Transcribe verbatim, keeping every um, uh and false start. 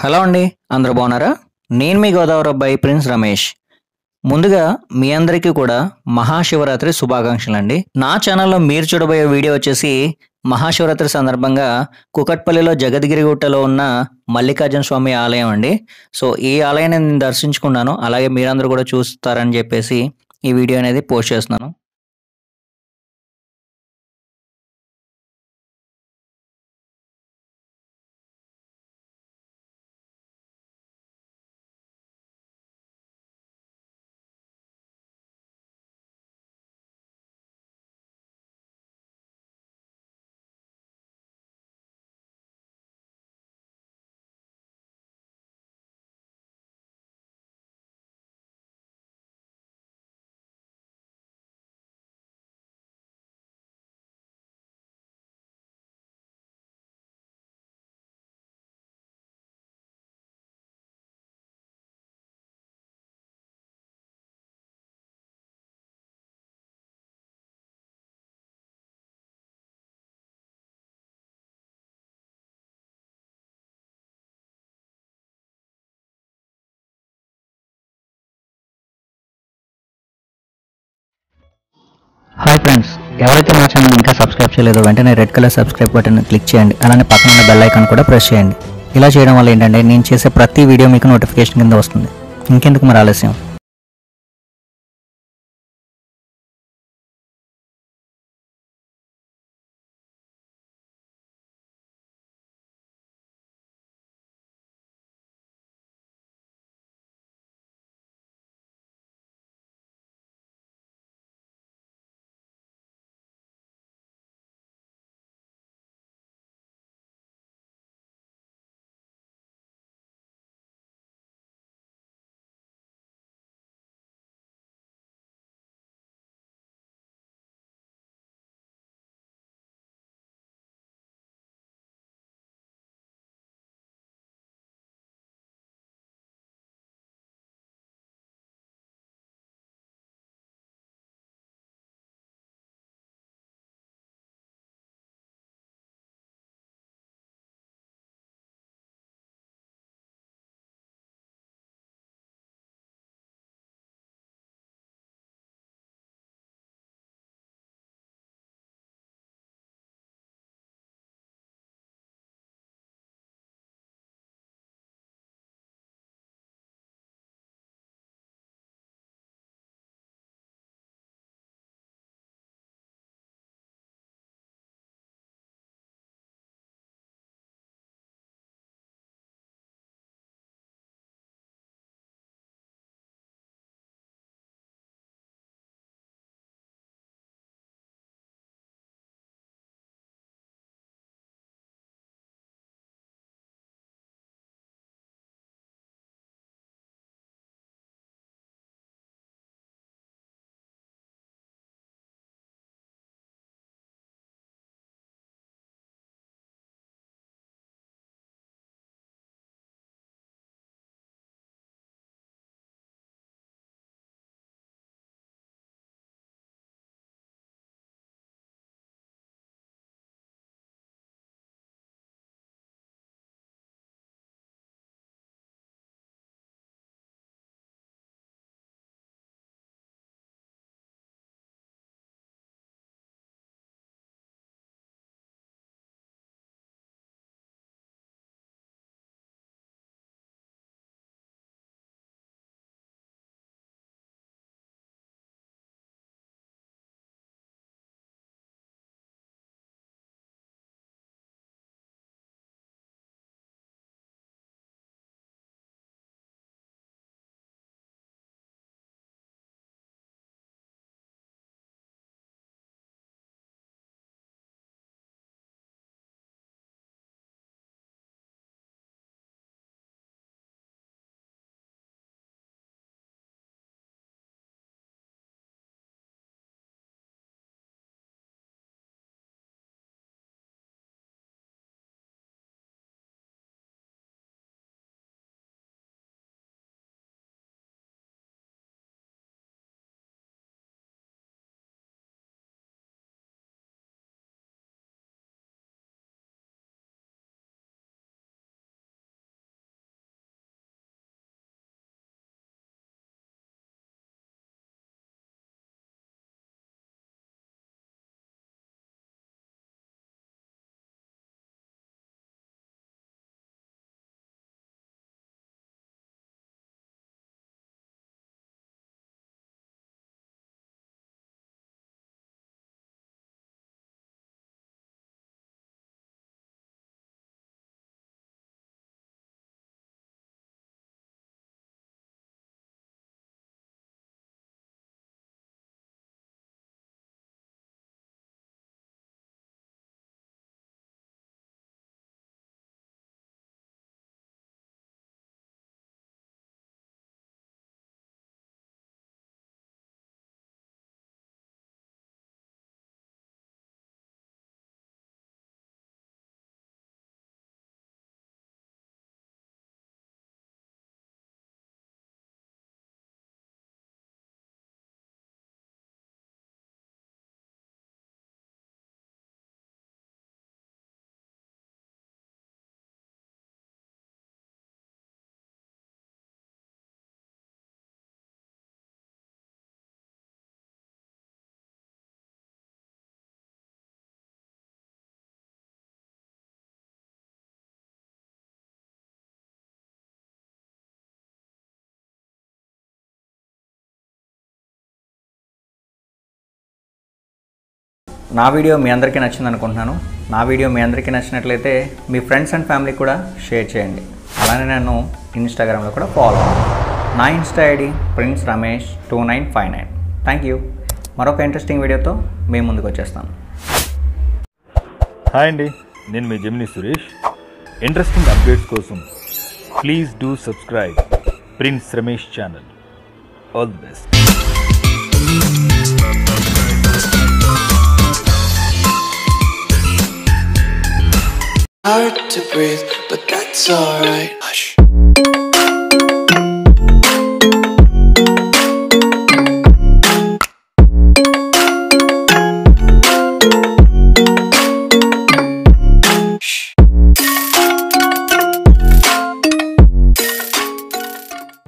Hello అండి. అందరూ బాగున్నారా? నేను మీ గోదావరి అబ్బాయి ప్రిన్స్ రమేష్. ముందుగా మీ అందరికీ కూడా మహాశివరాత్రి శుభాకాంక్షలండి. నా ఛానల్‌లో మీరు చూడబోయే వీడియో వచ్చేసి మహాశివరాత్రి సందర్భంగా కూకట్పల్లిలో జగద్గిరి గుట్టలో ఉన్న మల్లికార్జున స్వామి ఆలయం అండి. సో, ఈ ఆలయాన్ని నేను దర్శించుకున్నాను. అలాగే మీరందరూ కూడా చూస్తారని చెప్పేసి ఈ వీడియో అనేది పోస్ట్ చేస్తున్నాను. హాయ్ ఫ్రెండ్స్, ఎవరైతే మా ఛానల్ ఇంకా సబ్స్క్రైబ్ చేయలేదో వెంటనే red colour subscribe button click చేయండి. అలానే పక్కన ఉన్న బెల్ ఐకాన్ కూడా ప్రెస్ చేయండి. ఇలా చేయడం వల్ల ఏంటంటే నేను చేసే ప్రతి వీడియో మీకు నోటిఫికేషన్ కింద వస్తుంది. ఇంకెందుకు మరి ఆలస్యం. నా వీడియో మీ అందరికీ నచ్చింది అనుకుంటున్నాను. నా వీడియో మీ అందరికీ నచ్చినట్లయితే మీ ఫ్రెండ్స్ అండ్ ఫ్యామిలీకి కూడా షేర్ చేయండి. అలానే నన్ను ఇన్స్టాగ్రామ్లో కూడా ఫాలో అవ్వండి. నా insta ID prince Ramesh two nine five nine. Thank you. మరొక ఇంట్రెస్టింగ్ వీడియోతో మీ ముందుకు వచ్చేస్తాను. హాయ్ అండి, నేను మీ జెమిని సురేష్. ఇంట్రెస్టింగ్ అప్డేట్స్ కోసం please do subscribe prince Ramesh channel. All the best. Hard to breathe, but that's alright. Hush.